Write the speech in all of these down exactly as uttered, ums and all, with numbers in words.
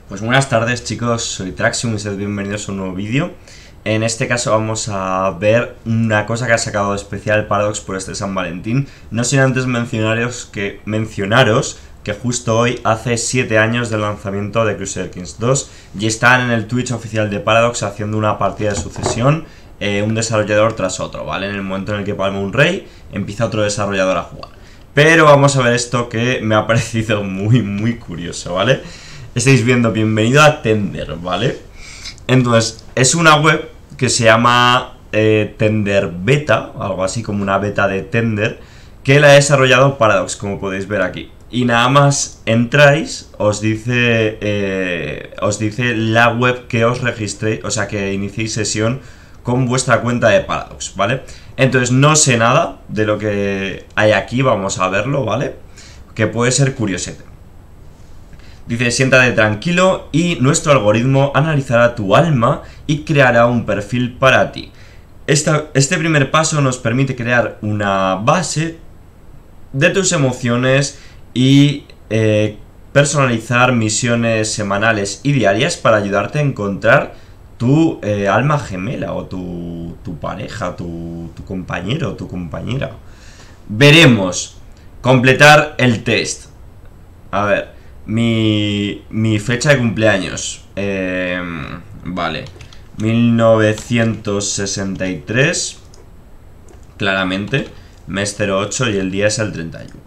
Pues buenas tardes, chicos, soy Traxium y sed bienvenidos a un nuevo vídeo. En este caso vamos a ver una cosa que ha sacado de especial Paradox por este San Valentín. No sin antes mencionaros que, mencionaros que justo hoy hace siete años del lanzamiento de Crusader Kings dos y están en el Twitch oficial de Paradox haciendo una partida de sucesión, eh, un desarrollador tras otro, ¿vale? En el momento en el que palma un rey, empieza otro desarrollador a jugar. Pero vamos a ver esto que me ha parecido muy, muy curioso, ¿vale? Estáis viendo, bienvenido a Tender, ¿vale? Entonces, es una web que se llama eh, Tender Beta, algo así como una beta de Tender, que la ha desarrollado Paradox, como podéis ver aquí. Y nada más entráis, os dice, eh, os dice la web que os registréis, o sea, que iniciéis sesión con vuestra cuenta de Paradox, ¿vale? Entonces, no sé nada de lo que hay aquí, vamos a verlo, ¿vale? Que puede ser curiosete. Dice, siéntate tranquilo y nuestro algoritmo analizará tu alma y creará un perfil para ti. Esta, este primer paso nos permite crear una base de tus emociones y eh, personalizar misiones semanales y diarias para ayudarte a encontrar tu eh, alma gemela o tu, tu pareja, tu, tu compañero o tu compañera. Veremos. Completar el test. A ver. Mi, mi fecha de cumpleaños, eh, vale, mil novecientos sesenta y tres, claramente, mes cero ocho y el día es el treinta y uno.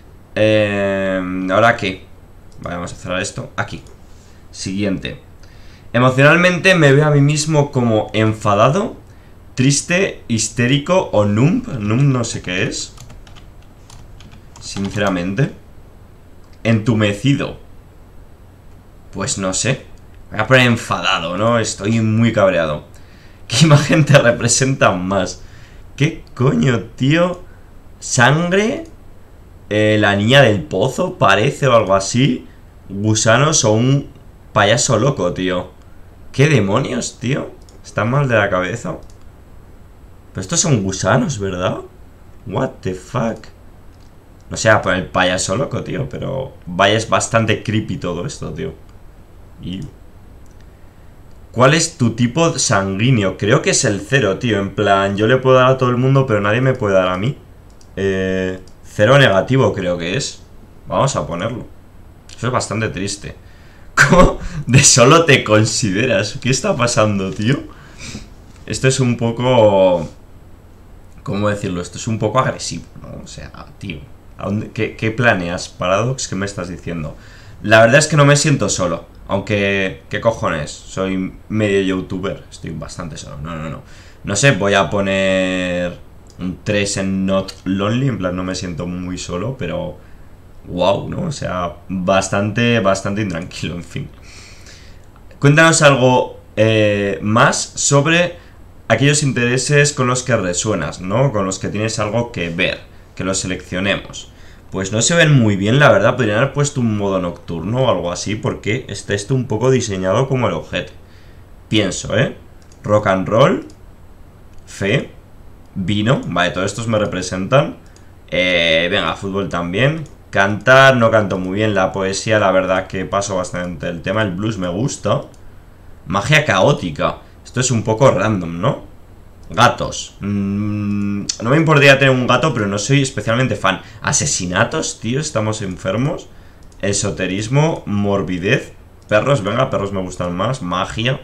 eh, ¿Ahora qué? Vale, vamos a cerrar esto, aquí. Siguiente. Emocionalmente me veo a mí mismo como enfadado, triste, histérico o numb. Numb no sé qué es, sinceramente. Entumecido. Pues no sé. Voy a poner enfadado, ¿no? Estoy muy cabreado. ¿Qué imagen te representa más? ¿Qué coño, tío? ¿Sangre? Eh, ¿La niña del pozo? Parece o algo así. ¿Gusanos o un payaso loco, tío? ¿Qué demonios, tío? ¿Están mal de la cabeza? Pero estos son gusanos, ¿verdad? What the fuck. No sé, por el payaso loco, tío. Pero vaya, es bastante creepy todo esto, tío. Y... ¿cuál es tu tipo sanguíneo? Creo que es el cero, tío. En plan, yo le puedo dar a todo el mundo, pero nadie me puede dar a mí. Eh, cero negativo creo que es. Vamos a ponerlo. Eso es bastante triste. ¿Cómo de solo te consideras? ¿Qué está pasando, tío? Esto es un poco... ¿cómo decirlo? Esto es un poco agresivo, ¿no? O sea, tío... ¿Qué, ¿Qué planeas, Paradox? ¿Qué me estás diciendo? La verdad es que no me siento solo. Aunque, ¿qué cojones? Soy medio youtuber. Estoy bastante solo. No, no, no. No sé, voy a poner un tres en Not Lonely. En plan, no me siento muy solo, pero... wow, ¿no? O sea, bastante, bastante intranquilo, en fin. Cuéntanos algo eh, más sobre aquellos intereses con los que resuenas, ¿no? Con los que tienes algo que ver. Que los seleccionemos. Pues no se ven muy bien, la verdad. Podrían haber puesto un modo nocturno o algo así, porque está esto un poco diseñado como el ojete. Pienso, ¿eh? Rock and roll, fe, vino. Vale, todos estos me representan. eh, Venga, fútbol también. Cantar, no canto muy bien. La poesía, la verdad que paso bastante el tema. El blues me gusta. Magia caótica. Esto es un poco random, ¿no? Gatos. Mm, no me importaría tener un gato, pero no soy especialmente fan. Asesinatos, tío, estamos enfermos. Esoterismo, morbidez. Perros, venga, perros me gustan más. Magia.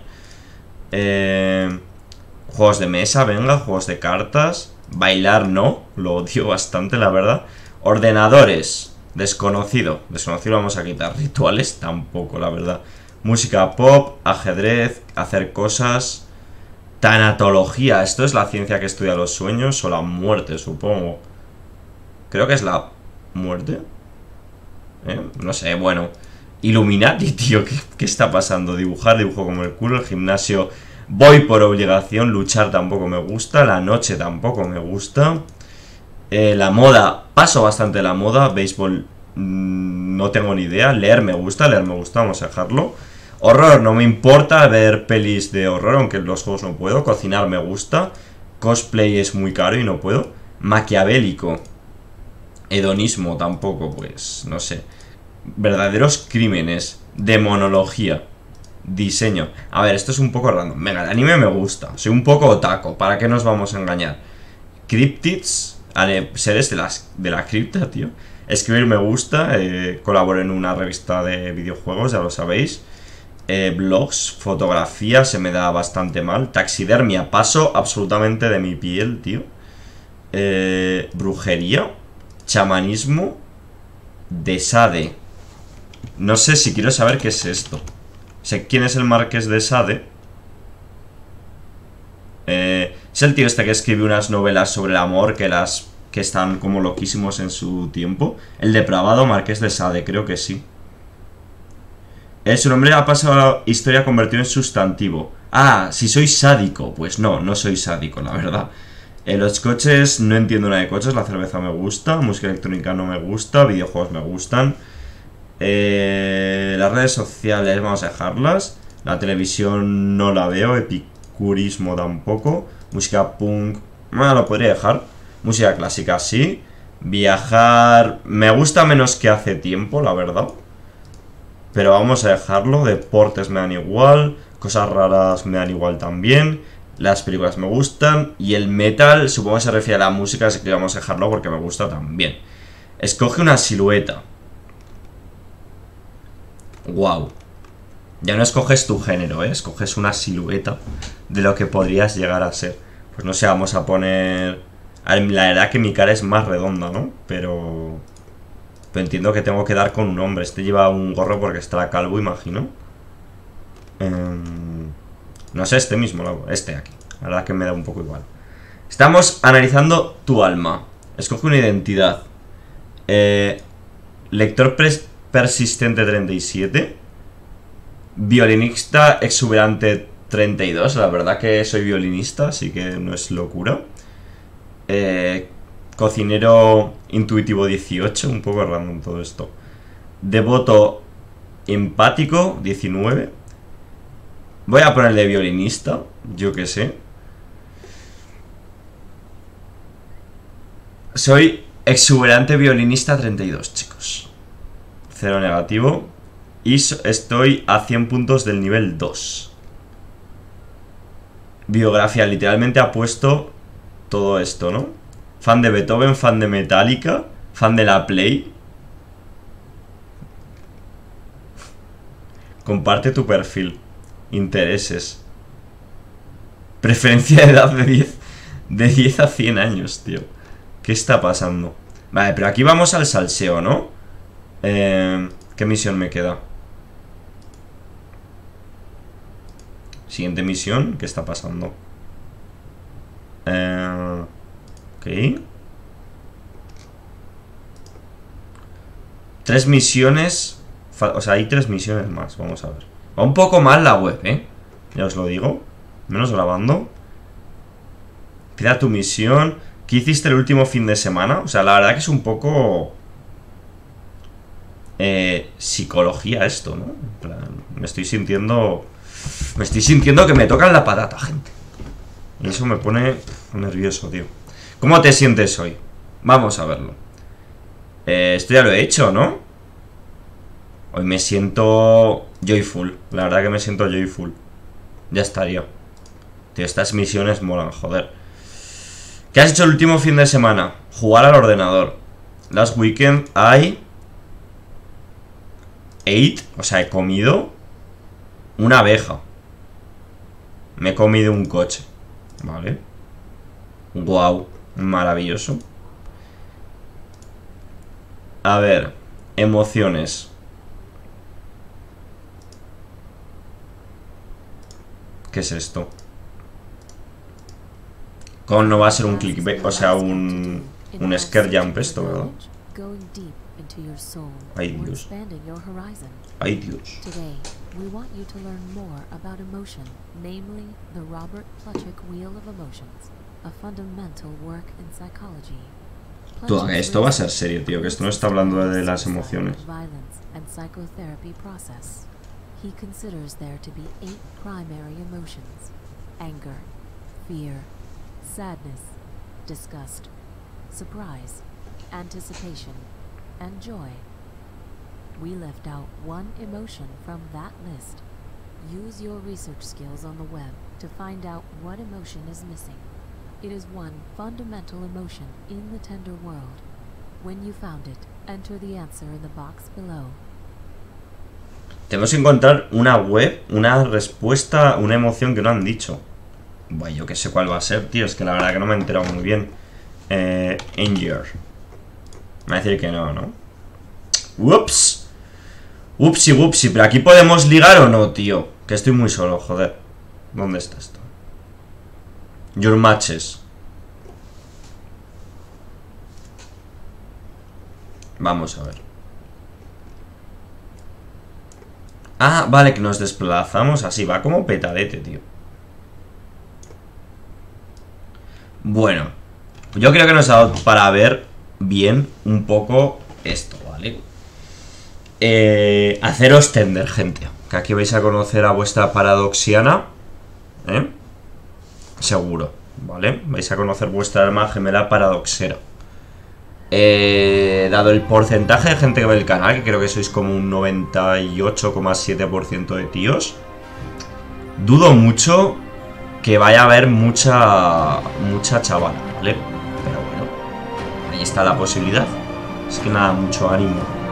eh, Juegos de mesa, venga, juegos de cartas. Bailar no, lo odio bastante, la verdad. Ordenadores, desconocido. Desconocido vamos a quitar. Rituales, tampoco, la verdad. Música pop, ajedrez, hacer cosas. Tanatología, ¿esto es la ciencia que estudia los sueños o la muerte, supongo? Creo que es la muerte. ¿Eh? No sé, bueno. Illuminati, tío, ¿qué, ¿qué está pasando? Dibujar, dibujo como el culo. El gimnasio voy por obligación. Luchar tampoco me gusta. La noche tampoco me gusta. eh, La moda, paso bastante la moda. Béisbol, mmm, no tengo ni idea. Leer me gusta, leer me gusta, vamos a dejarlo. Horror, no me importa ver pelis de horror, aunque en los juegos no puedo. Cocinar me gusta. Cosplay es muy caro y no puedo. Maquiavélico. Hedonismo tampoco, pues, no sé. Verdaderos crímenes. Demonología. Diseño. A ver, esto es un poco random. Venga, el anime me gusta. Soy un poco otaku. ¿Para qué nos vamos a engañar? Cryptids. Seres de, las, de la cripta, tío. Escribir me gusta. Eh, colaboro en una revista de videojuegos, ya lo sabéis. Eh, blogs, fotografía, se me da bastante mal. Taxidermia, paso absolutamente de mi piel, tío. Eh, brujería. Chamanismo. Desade. No sé si quiero saber qué es esto. Sé quién es el Marqués de Sade. Eh, es el tío este que escribe unas novelas sobre el amor que las que están como loquísimos en su tiempo. El depravado Marqués de Sade, creo que sí. Eh, su nombre ha pasado a la historia convertido en sustantivo. Ah, si soy sádico. Pues no, no soy sádico, la verdad. Eh, los coches, no entiendo nada de coches. La cerveza me gusta. Música electrónica no me gusta. Videojuegos me gustan. Eh, las redes sociales vamos a dejarlas. La televisión no la veo. Epicurismo tampoco. Música punk, bueno, lo podría dejar. Música clásica sí. Viajar me gusta menos que hace tiempo, la verdad. Pero vamos a dejarlo. Deportes me dan igual. Cosas raras me dan igual también. Las películas me gustan. Y el metal supongo que se refiere a la música, así que vamos a dejarlo porque me gusta también. Escoge una silueta. Wow. Ya no escoges tu género, ¿eh? Escoges una silueta de lo que podrías llegar a ser. Pues no sé, vamos a poner... A ver, la verdad que mi cara es más redonda, ¿no? Pero... Pero entiendo que tengo que dar con un hombre. Este lleva un gorro porque está calvo, imagino. Eh... No sé, este mismo, este aquí. La verdad que me da un poco igual. Estamos analizando tu alma. Escoge una identidad. Eh... Lector persistente treinta y siete. Violinista exuberante treinta y dos. La verdad que soy violinista, así que no es locura. Eh, cocinero intuitivo dieciocho. Un poco random todo esto. Devoto empático diecinueve. Voy a ponerle violinista, yo que sé. Soy exuberante violinista treinta y dos, chicos. Cero negativo. Y estoy a cien puntos del nivel dos. Biografía, literalmente ha puesto todo esto, ¿no? Fan de Beethoven, fan de Metallica, fan de la Play. Comparte tu perfil. Intereses. Preferencia de edad de diez. De diez a cien años, tío. ¿Qué está pasando? Vale, pero aquí vamos al salseo, ¿no? Eh, ¿Qué misión me queda? Siguiente misión, ¿qué está pasando? Eh, ok. Tres misiones. O sea, hay tres misiones más, vamos a ver. Va un poco mal la web, ¿eh? Ya os lo digo. Menos grabando. Pida tu misión. ¿Qué hiciste el último fin de semana? O sea, la verdad que es un poco... Eh, psicología esto, ¿no? En plan, me estoy sintiendo... Me estoy sintiendo que me tocan la patata, gente. Y eso me pone nervioso, tío. ¿Cómo te sientes hoy? Vamos a verlo. Eh, esto ya lo he hecho, ¿no? Hoy me siento joyful. La verdad que me siento joyful. Ya estaría. Tío, estas misiones molan, joder. ¿Qué has hecho el último fin de semana? Jugar al ordenador. Last weekend I ate, o sea, he comido una abeja. Me he comido un coche. Vale. Wow, maravilloso. A ver, emociones. ¿Qué es esto? Con no va a ser un clickbait, o sea, un un scare jump esto, ¿verdad? Ay, Dios. Ay, Dios. We want you to learn more about emotion, namely the Robert Plutchik Wheel of Emotions, a fundamental work in psychology. Tú, esto va a ser serio, tío, que esto no está hablando de las emociones. Violence and psychotherapy process. He considers there to be eight primary emotions: anger, fear, sadness, disgust, surprise, anticipation, and joy. We left out one emotion from that list. Use your research skills on the web to find out what emotion is missing. It is one fundamental emotion in the Tender world. When you found it, enter the answer in the box below. Tenemos que encontrar una web, una respuesta, una emoción que no han dicho. Bueno, yo que sé cuál va a ser, tío. Es que la verdad que no me he enterado muy bien. Eh, Anger. Me va a decir que no, ¿no? Ups. Upsi, upsi. Pero aquí podemos ligar o no, tío. Que estoy muy solo, joder. ¿Dónde está esto? Your matches. Vamos a ver. Ah, vale, que nos desplazamos así. Va como petadete, tío. Bueno, yo creo que nos ha dado para ver bien un poco esto, ¿vale? Eh, haceros tender, gente. Que aquí vais a conocer a vuestra paradoxiana. ¿Eh? Seguro, ¿vale? Vais a conocer vuestra alma gemela paradoxera. Eh, dado el porcentaje de gente que ve el canal, que creo que sois como un noventa y ocho coma siete por ciento de tíos, dudo mucho que vaya a haber mucha mucha chavala, ¿vale? Pero bueno, ahí está la posibilidad. Es que nada, mucho ánimo.